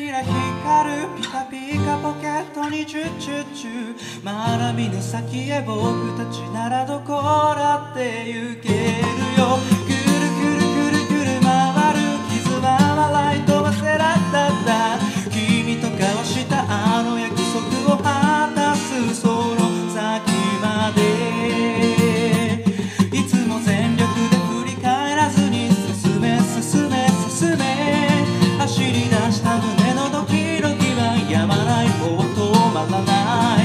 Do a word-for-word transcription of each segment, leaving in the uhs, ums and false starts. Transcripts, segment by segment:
キラ光るピカピカポケットにチュッチュッチュ、まだ見ぬ先へ僕たちならどこだって行けるよ。くるくるくるくる回る絆はライトはセラッタッタ、君と交わしたあの約束を果たすその先まで、いつも全力で振り返らずに進め進め進め、走り出した胸のドキドキは止まない、もう止まらない。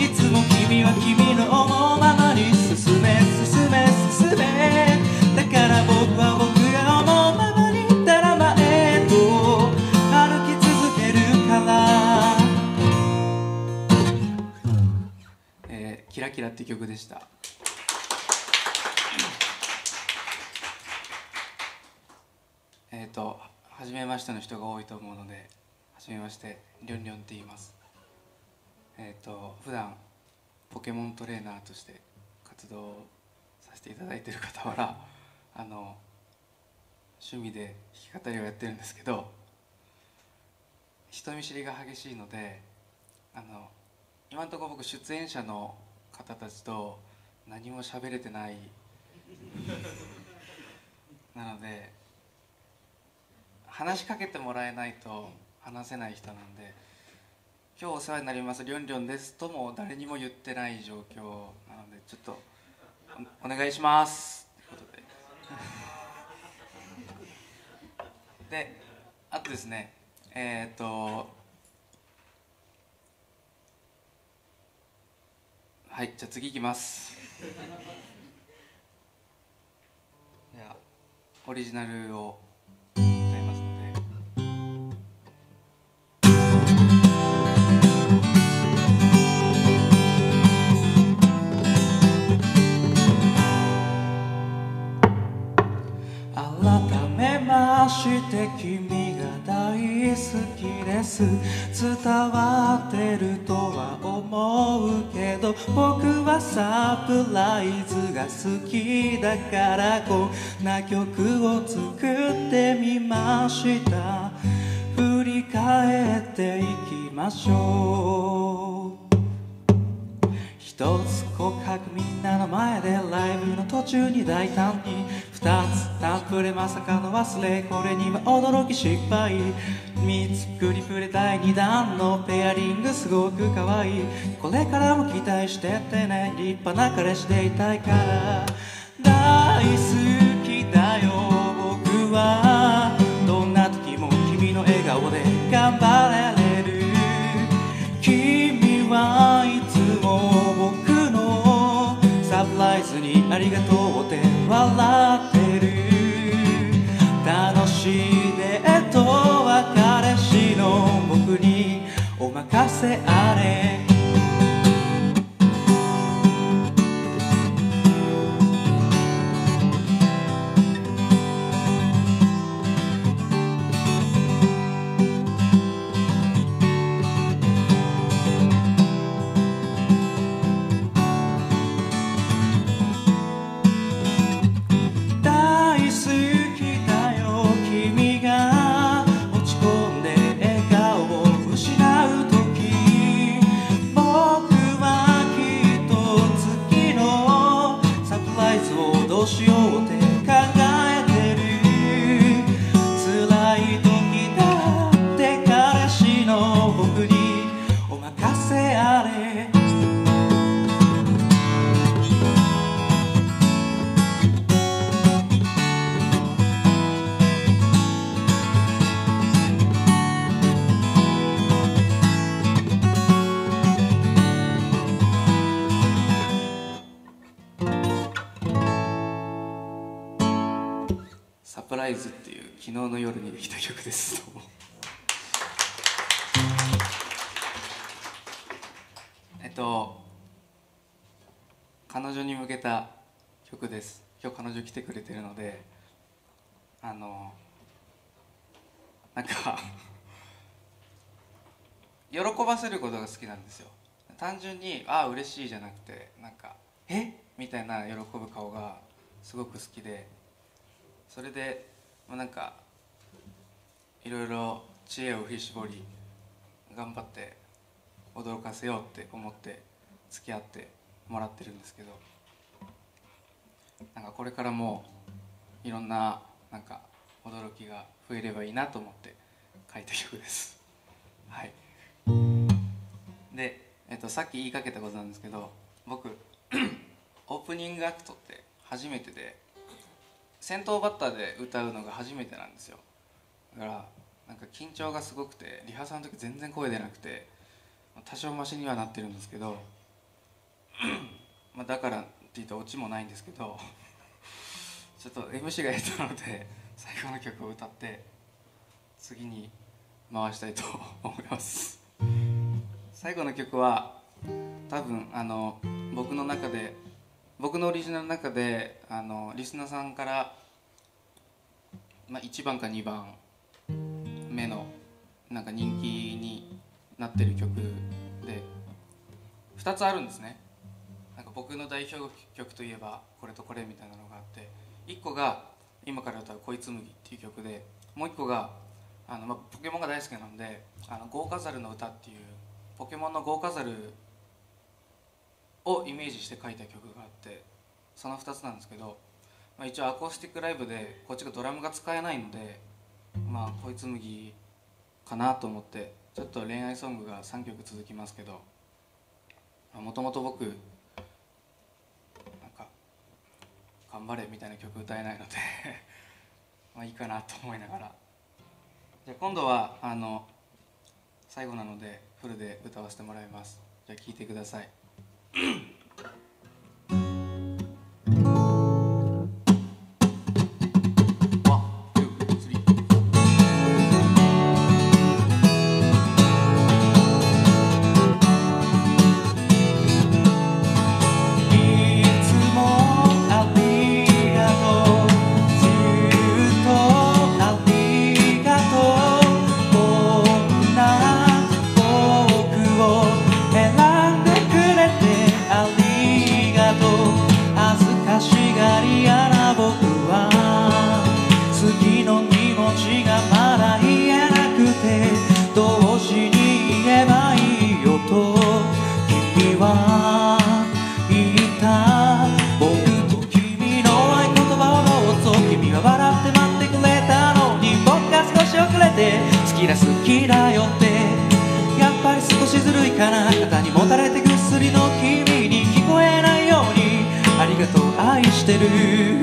いつも君は君の思うままに進め進め進め、だから僕は僕が思うままにただ前へと歩き続けるから。えー、キラキラって曲でした。えっと初めましての人が多いと思うので、初めまして、りょんりょんって言います。えっと普段ポケモントレーナーとして活動させていただいている傍ら、あの趣味で弾き語りをやってるんですけど、人見知りが激しいので、あの今のところ僕出演者の方たちと何も喋れてないなので、話しかけてもらえないと話せない人なんで、今日お世話になりますりょんりょんですとも誰にも言ってない状況なので、ちょっと お, お願いしますということでで、あとですね、えっ、ー、とはい、じゃあ次いきますじゃあオリジナルを歌いますので。改めまして君が大好きです、伝わってるとは思うけど、僕はサプライズが好きだからこんな曲を作ってみました。振り返っていきましょう。一つ告白、みんなの前でライブの途中に大胆に、二つタンプレまさかの忘れ、これには驚き失敗、三つプリプレだいにだんのペアリングすごく可愛い、これからも期待してってね、立派な彼氏でいたいから。大好きだよ僕は、どんな時も君の笑顔で頑張れる、君はいつも僕のサプライズにありがとうって笑ってる。楽しいデートは彼氏の僕にお任せあれ。どうしようって考えてる、辛い時だって彼氏の僕にお任せあれ。サプライズっていう昨日の夜にできた曲ですえっと彼女に向けた曲です。今日彼女来てくれてるので、あのなんか喜ばせることが好きなんですよ。単純にああ嬉しいじゃなくて、なんかえみたいな喜ぶ顔がすごく好きで、それで、まあ、なんかいろいろ知恵を振り絞り頑張って驚かせようって思って付き合ってもらってるんですけど、なんかこれからもいろんななんか驚きが増えればいいなと思って書いた曲です。はい。で、えっと、さっき言いかけたことなんですけど、僕オープニングアクトって初めてで、先頭バッターで歌うのが初めてなんですよ。だからなんか緊張がすごくて、リハーサルの時全然声出なくて多少マシにはなってるんですけどまあだからって言ったらオチもないんですけどちょっと エムシー が下手なので最後の曲を歌って次に回したいと思います。最後の曲は多分あの僕の中で僕のオリジナルの中であのリスナーさんから、まあ、いちばんかにばんめのなんか人気になってる曲でふたつあるんですね。なんか僕の代表曲といえばこれとこれみたいなのがあって、いっこが今から歌う「恋紡ぎ」っていう曲で、もういっこがあの、まあ、ポケモンが大好きなんで「あの豪華ザルの歌」っていうポケモンの豪華ザルをイメージして書いた曲があって、そのふたつなんですけど、まあ、一応アコースティックライブでこっちがドラムが使えないので、まあ恋紡ぎかなと思ってちょっと恋愛ソングがさんきょく続きますけど、もともと僕なんか頑張れみたいな曲歌えないのでまあいいかなと思いながら、じゃあ今度はあの最後なのでフルで歌わせてもらいます。じゃあ聴いてください。好きだ好きだよってやっぱり少しずるいかな、肩にもたれてぐっすりの君に聞こえないようにありがとう愛してる。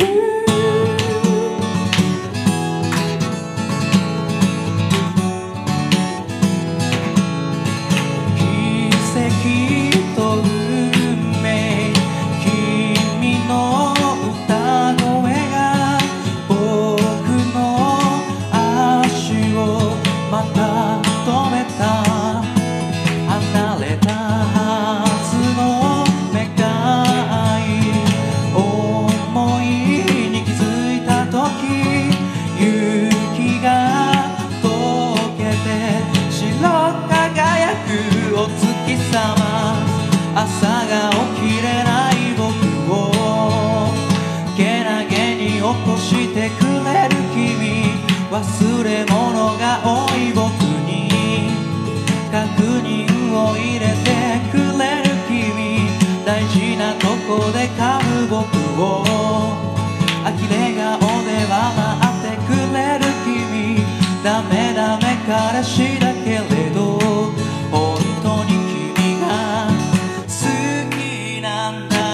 奇跡と運命、君の歌声が僕の足をまた止めた。離れたはずの願い、思いに気づいた時、雪が溶けて白輝くお月様、朝が起きれない僕をけなげに起こしてくれる君、忘れ物が多い僕に確認を入れてくれる君、大事なとこで噛む僕を呆れ顔で笑ってくれる君、ダメダメ彼氏だけれど本当に君が好きなんだ。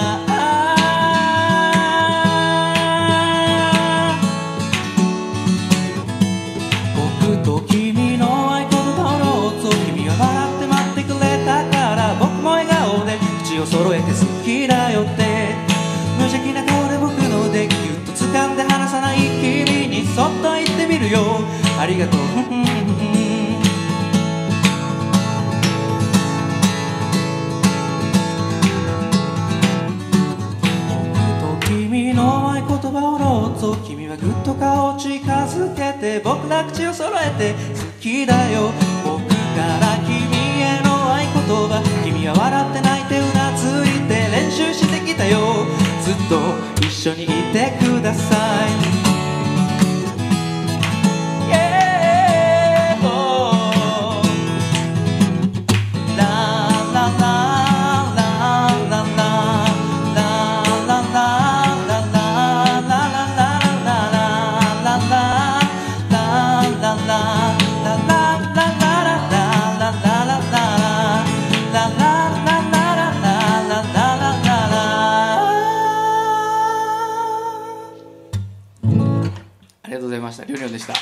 僕と君の合言葉をどうぞ、君は笑って待ってくれたから僕も笑顔で口を揃えて好きだよって、無邪気な顔で僕の腕ギュッと掴んで離さない君にそっと言ってみるよ、ありがとう君の合言葉をどうぞ、君はぐっと顔を近づけて僕ら口を揃えて好きだよ、僕から君への合言葉、君は笑って泣いてうなずいて練習してきたよ、ずっと一緒にいてください、yeah! oh. でした。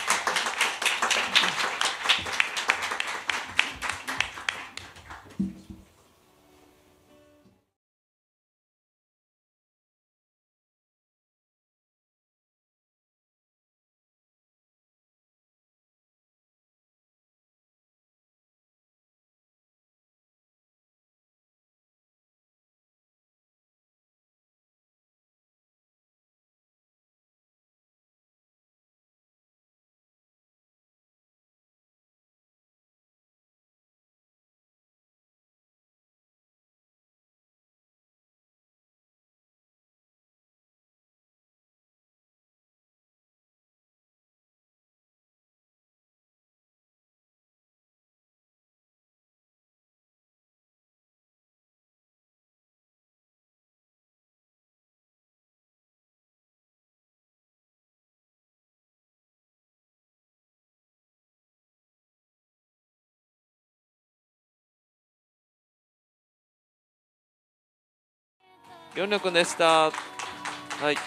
りょんりょんくんでした。はいはい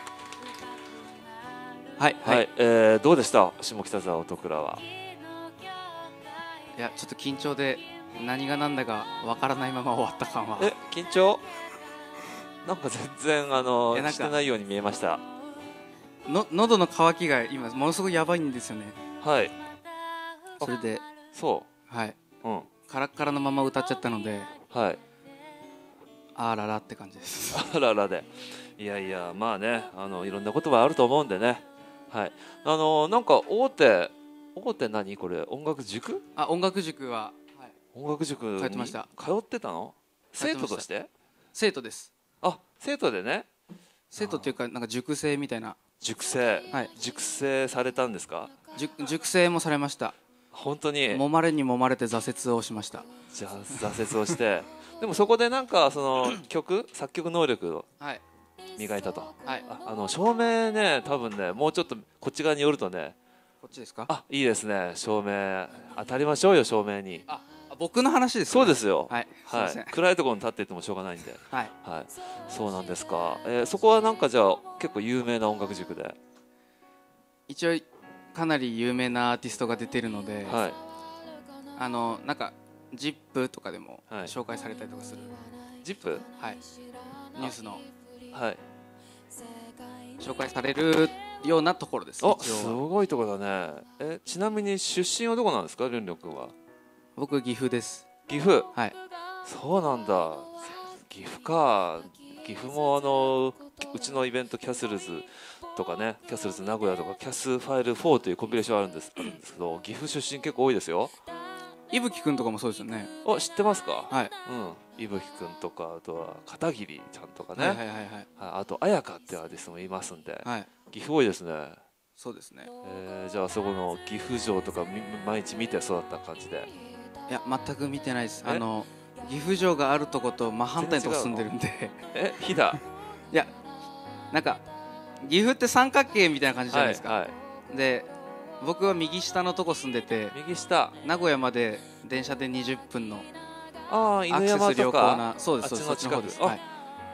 はい、はい、えー、どうでした下北沢音倉は。 いやちょっと緊張で何が何だかわからないまま終わった感は。 え緊張なんか全然あのしてないように見えました。 の喉の渇きが今ものすごいやばいんですよね。 はい。 それでそうはい、 うん、 カラッカラのまま歌っちゃったので、 はい、 あららって感じです。 あららで、いやいやまあね、あのいろんなことはあると思うんでね。はい、あのなんか大手大手何これ音楽塾？ あ音楽塾は、はい、 音楽塾に通ってました。 通ってたの？生徒として？ 生徒です。 あ生徒でね。 生徒っていうかなんか塾生みたいな。 塾生、 はい、 塾生されたんですか？ 塾塾生もされました。 本当に揉まれに揉まれて挫折をしました。 じゃあ挫折をしてでもそこでなんかその曲作曲能力を磨いたと、 はい、 あ, あの照明ね多分ねもうちょっとこっち側に寄るとね。 こっちですか？ あいいですね、照明当たりましょうよ照明に。 あ僕の話ですか？ そうですよ、 はい、 はい、暗いところに立っていてもしょうがないんで、 はい、 はい、そうなんですか。えー、そこはなんかじゃあ結構有名な音楽塾で。 一応かなり有名なアーティストが出てるので、 はい、 あのなんかジップとかでも紹介されたりとかする。 ジップ？ はい、ニュースのはい紹介されるようなところです。 あすごいところだね。えちなみに出身はどこなんですかりょんりょんくんは？ 僕岐阜です。 岐阜？ はい。 そうなんだ、岐阜か。岐阜もあのうちのイベントキャスルズとかね、キャスルズ名古屋とかキャスファイルフォーというコンピレーションあるんですあるんですけど、岐阜出身結構多いですよ。 伊吹くんとかもそうですよね。 あ知ってますか？ はい、 うん、伊吹くんとかあとは片桐ちゃんとかね、 はいはいはいはい、 あと綾香ってアーティストもいますんで、 はい、 岐阜多いですね。 そうですね。 えー、じゃあそこの岐阜城とか毎日見て育った感じで？ いや全く見てないです。あの岐阜城があるとこと真反対のとこ住んでるんでえ飛騨いやなんか岐阜って三角形みたいな感じじゃないですか、はいはい、で僕は右下のとこ住んでて、 右下名古屋まで電車でにじゅっぷんのあ犬山とか、 そうです、そっちの方です。はい、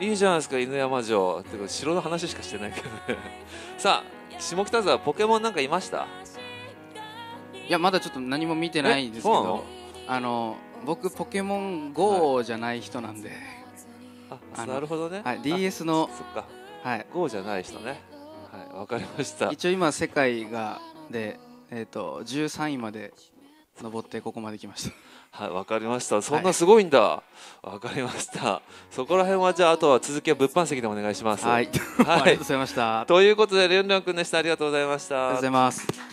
いいじゃないですか犬山城ってか城の話しかしてないけどねさあ下北沢ポケモンなんかいました？ いやまだちょっと何も見てないですけど、あの僕ポケモン ゴー じゃない人なんで、 はい、あなるほどね、 はい、ディーエス のそっか、 はい、 ゴー じゃない人ね。はい、わかりました。 一応今世界がで、えー、とじゅうさんいまで登ってここまで来ました。 はい、わかりました。そんなすごいんだ。わ、はい、かりました。そこら辺はじゃああとは続きは物販席でお願いします。 はい、はい、ありがとうございました。 ということでりょんりょんくんでした。ありがとうございました。 ありがとうございます。